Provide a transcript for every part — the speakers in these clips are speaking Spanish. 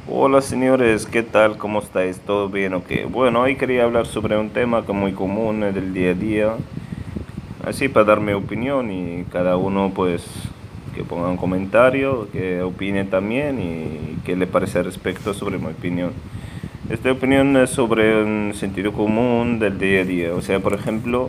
Hola señores, ¿qué tal? ¿Cómo estáis? ¿Todo bien o qué? Bueno, hoy quería hablar sobre un tema que es muy común del día a día, así para dar mi opinión y cada uno pues que ponga un comentario, que opine también y qué le parece al respecto sobre mi opinión. Esta opinión es sobre un sentido común del día a día, o sea, por ejemplo,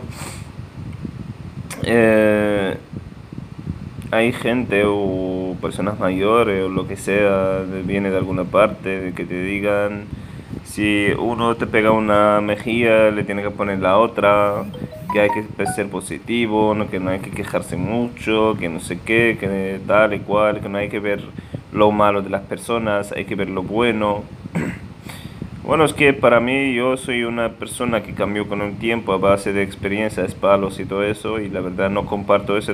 eh, hay gente o personas mayores o lo que sea, viene de alguna parte, de que te digan, si uno te pega una mejilla, le tiene que poner la otra, que hay que ser positivo, no, que no hay que quejarse mucho, que no sé qué, que tal y cual, que no hay que ver lo malo de las personas, hay que ver lo bueno. Bueno, es que para mí yo soy una persona que cambió con un tiempo a base de experiencias, palos y todo eso, y la verdad no comparto eso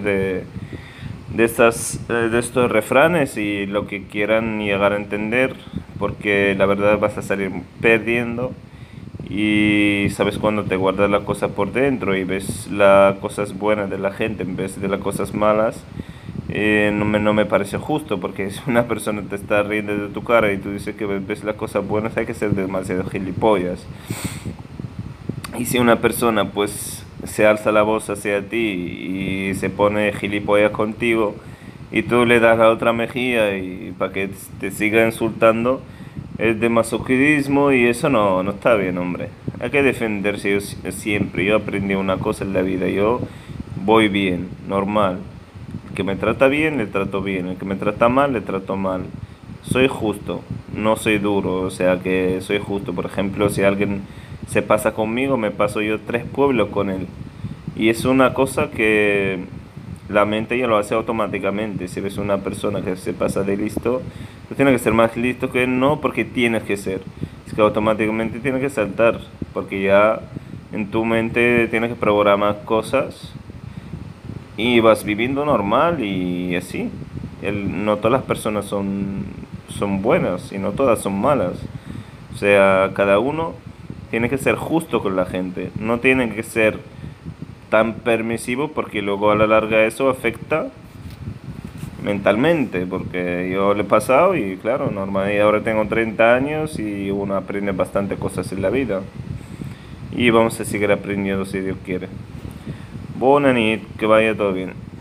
de estos refranes y lo que quieran llegar a entender, porque la verdad vas a salir perdiendo y sabes cuando te guardas la cosa por dentro y ves las cosas buenas de la gente en vez de las cosas malas. No me parece justo porque si una persona te está riendo de tu cara y tú dices que ves las cosas buenas, hay que ser demasiado gilipollas. Y si una persona pues se alza la voz hacia ti y se pone gilipollas contigo y tú le das la otra mejilla y para que te siga insultando, es de masoquismo y eso no está bien, hombre. Hay que defenderse siempre. Yo aprendí una cosa en la vida, yo voy bien, normal. El que me trata bien, le trato bien. El que me trata mal, le trato mal. Soy justo, no soy duro, o sea que soy justo. Por ejemplo, si alguien se pasa conmigo, me paso yo 3 pueblos con él. Y es una cosa que la mente ya lo hace automáticamente. Si ves una persona que se pasa de listo, tú tienes que ser más listo que él, no porque tienes que ser. Es que automáticamente tienes que saltar, porque ya en tu mente tienes que programar cosas y vas viviendo normal y así. No todas las personas son buenas y no todas son malas. O sea, cada uno tiene que ser justo con la gente. No tiene que ser tan permisivo porque luego a la larga eso afecta mentalmente. Porque yo le he pasado y claro, normal. Y ahora tengo 30 años y uno aprende bastante cosas en la vida. Y vamos a seguir aprendiendo si Dios quiere. Buena nit, que vaya todo bien.